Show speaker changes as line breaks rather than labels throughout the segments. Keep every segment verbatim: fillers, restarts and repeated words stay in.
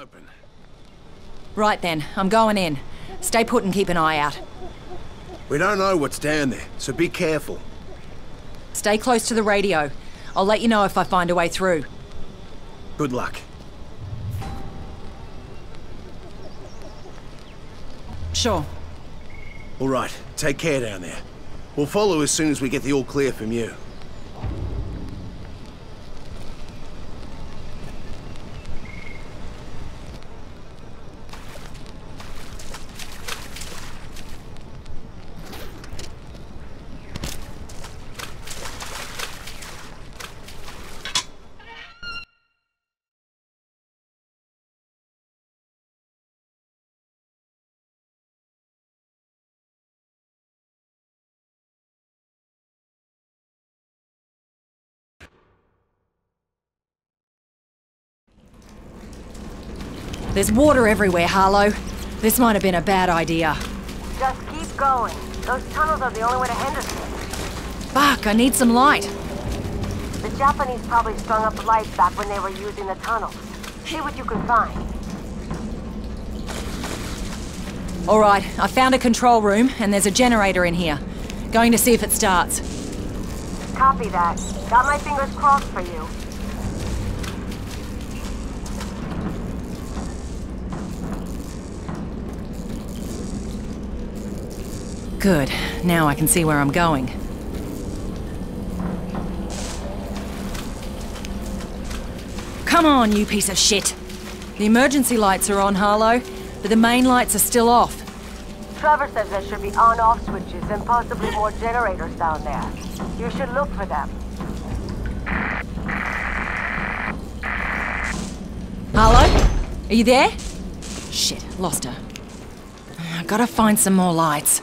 open.
Right then, I'm going in. Stay put and keep an eye out.
We don't know what's down there, so be careful.
Stay close to the radio. I'll let you know if I find a way through.
Good luck.
Sure.
All right, take care down there. We'll follow as soon as we get the all clear from you.
There's water everywhere, Harlow. This might have been a bad idea.
Just keep going. Those tunnels are the only way to Henderson.
Fuck, I need some light.
The Japanese probably strung up lights back when they were using the tunnels. See what you can find.
All right, I found a control room, and there's a generator in here. Going to see if it starts.
Copy that. Got my fingers crossed for you.
Good. Now I can see where I'm going. Come on, you piece of shit! The emergency lights are on, Harlow, but the main lights are still off.
Trevor says there should be on-off switches and possibly more generators down there. You should look for them.
Harlow? Are you there? Shit, lost her. I gotta find some more lights.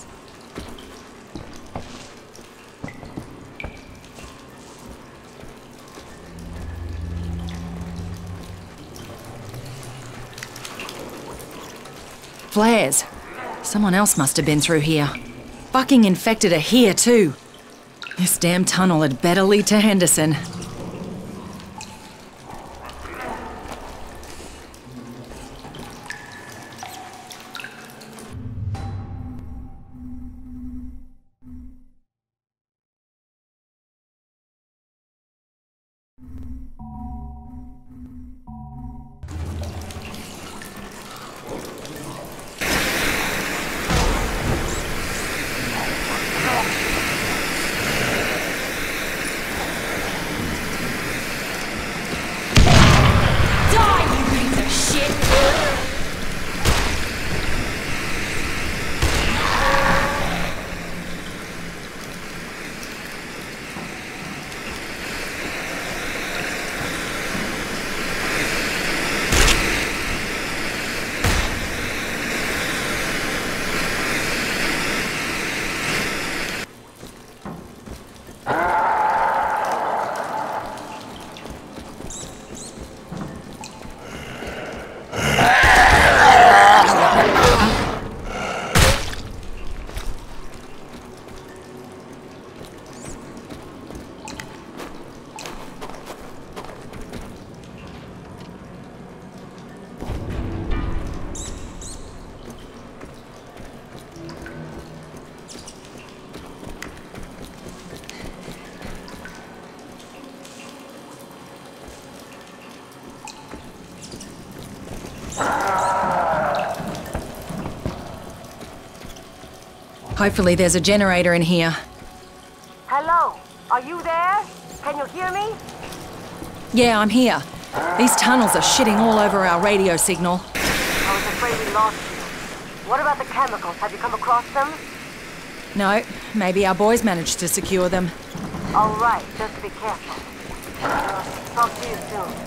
Flares. Someone else must have been through here. Fucking infected are here too. This damn tunnel had better lead to Henderson. Hopefully there's a generator in here.
Hello? Are you there? Can you hear me?
Yeah, I'm here. These tunnels are shitting all over our radio signal.
I was afraid we lost you. What about the chemicals? Have you come across them?
No, maybe our boys managed to secure them.
All right, just be careful. Uh, talk to you soon.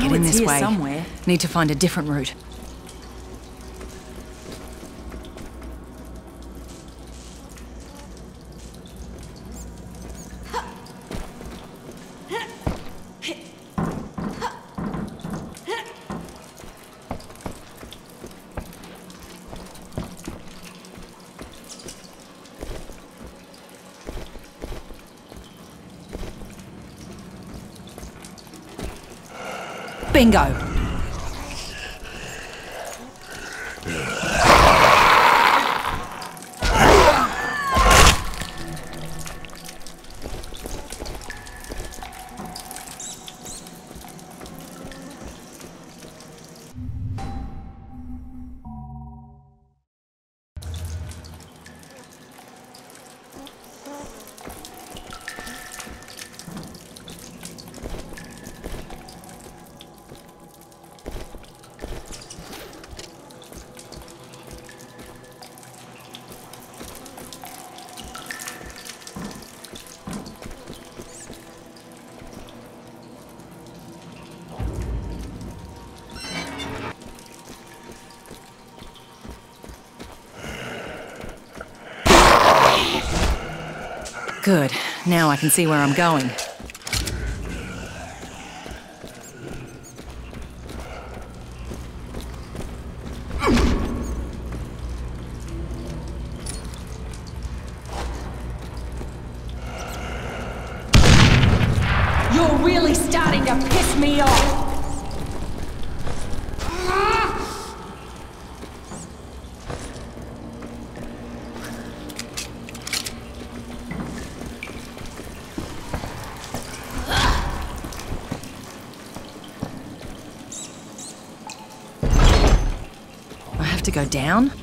get in
it's
this
here
way.
somewhere.
Need to find a different route. Bingo! Good. Now I can see where I'm going.
You're really starting to piss me off!
To go down?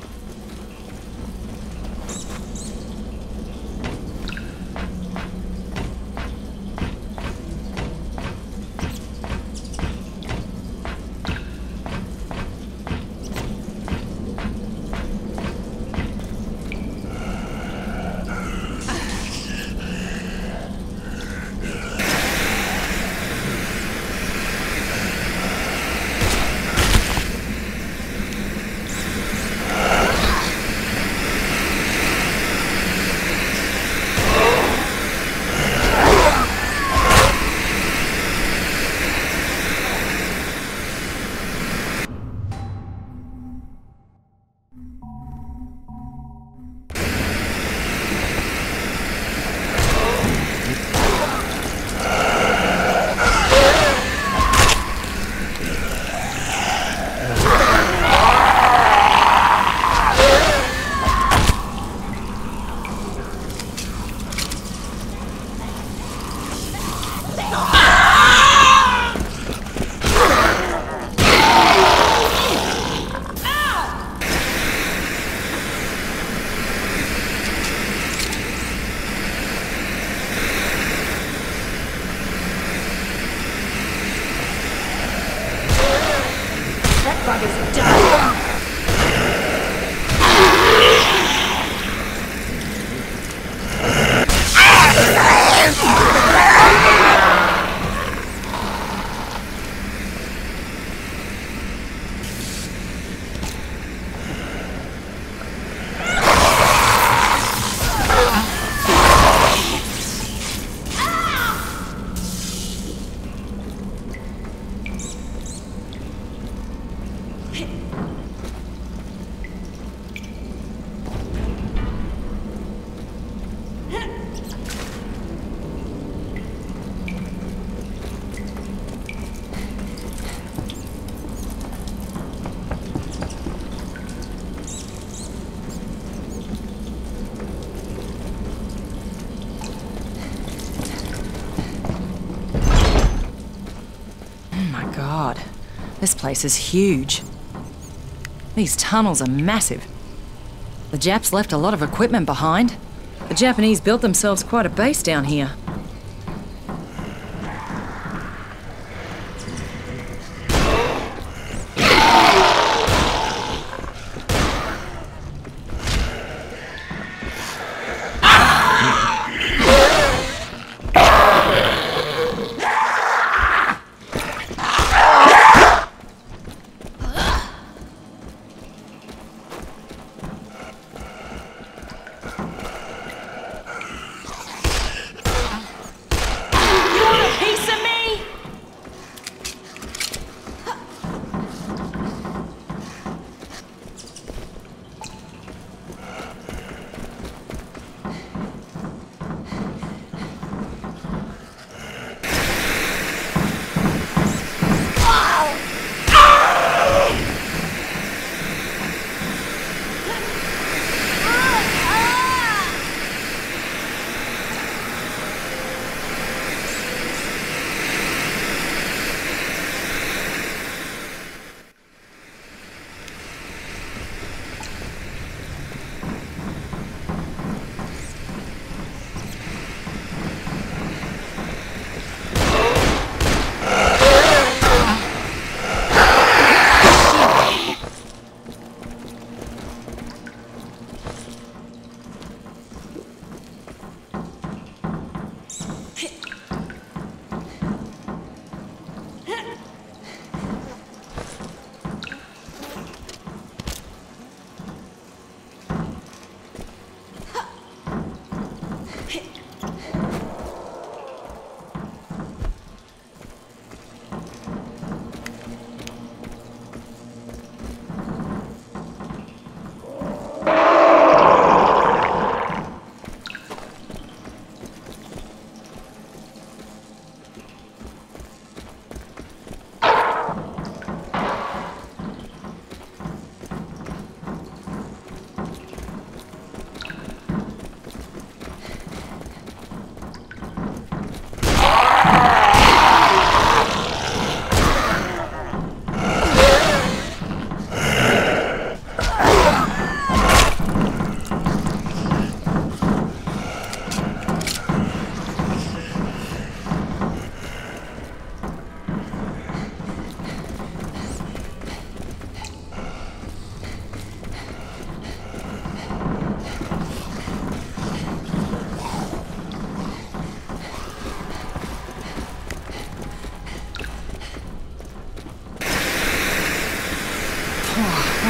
God, this place is huge. These tunnels are massive. The Japs left a lot of equipment behind. The Japanese built themselves quite a base down here.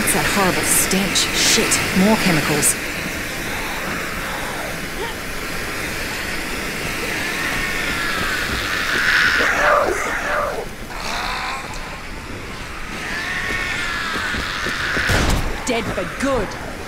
What's that horrible stench? Shit, more chemicals.
Dead for good.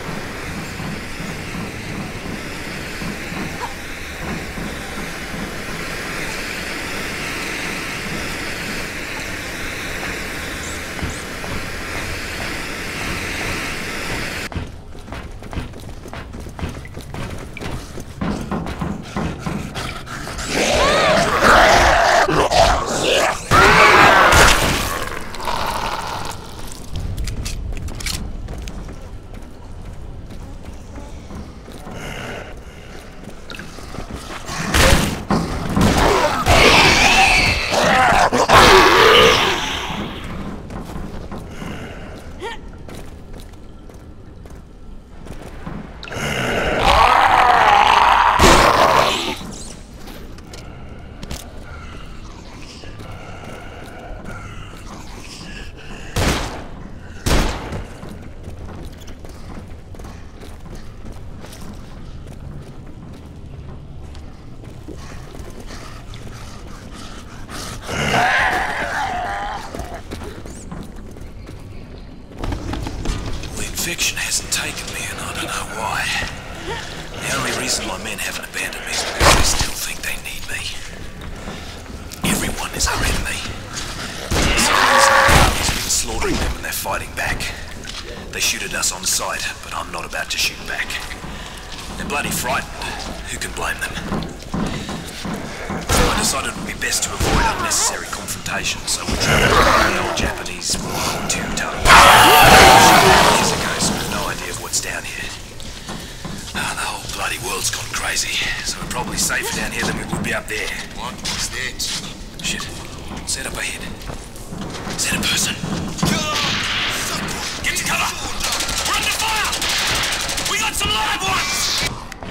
Infection hasn't taken me, and I don't know why. The only reason my men haven't abandoned me is because they still think they need me. Everyone is our enemy. Civilians in the army's been slaughtering them and they're fighting back. They shoot at us on sight, but I'm not about to shoot back. They're bloody frightened. Who can blame them? So I decided it would be best to avoid unnecessary confrontation, so we traveled to the old Japanese two tunnel. Years ago, so we've no idea of what's down here. Oh, the whole bloody world's gone crazy, so we're probably safer down here than we would be up there.
What was that?
Shit. Set up ahead. Set a person. Get to cover! We're under fire! We got some live ones!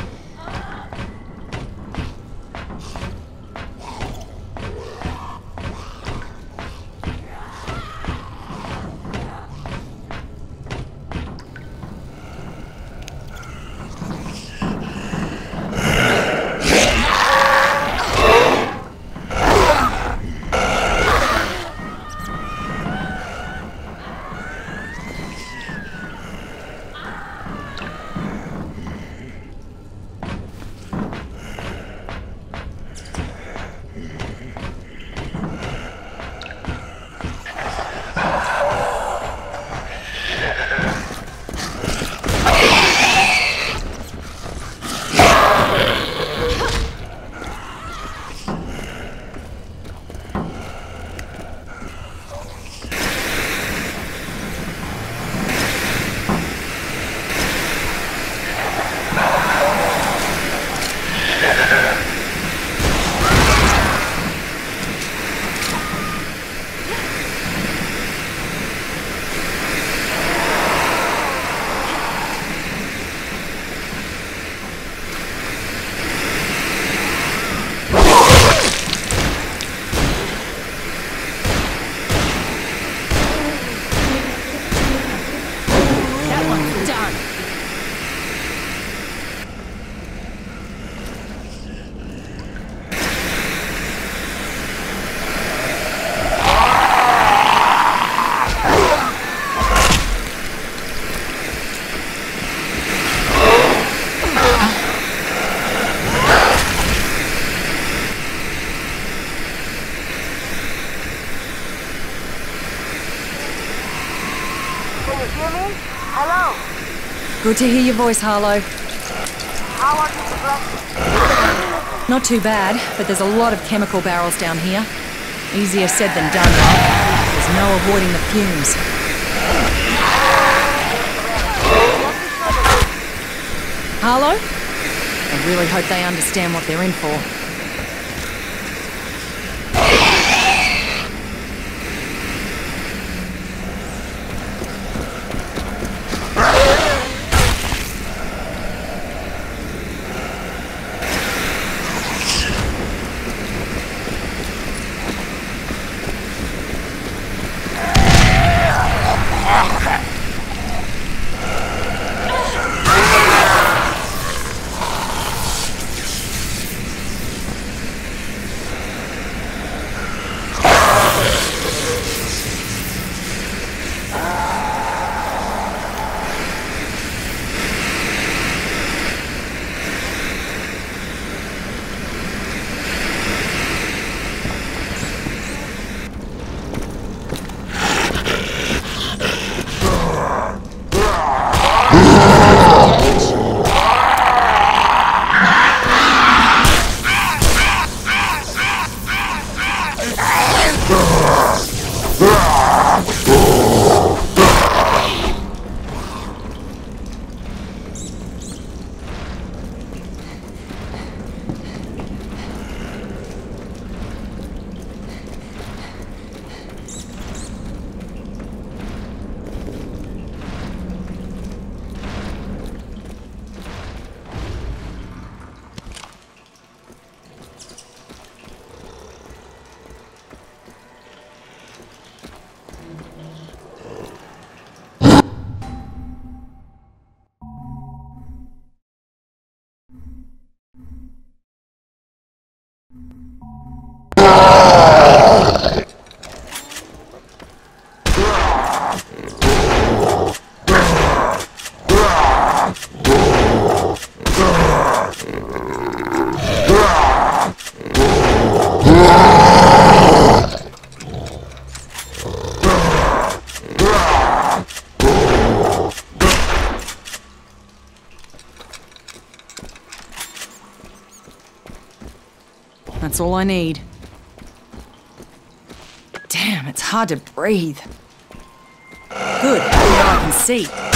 Good to hear your voice, Harlow.
How are you progressing?
Not too bad, but there's a lot of chemical barrels down here. Easier said than done, though. There's no avoiding the fumes. Harlow? I really hope they understand what they're in for. That's all I need. Damn, it's hard to breathe. Good, now I can see.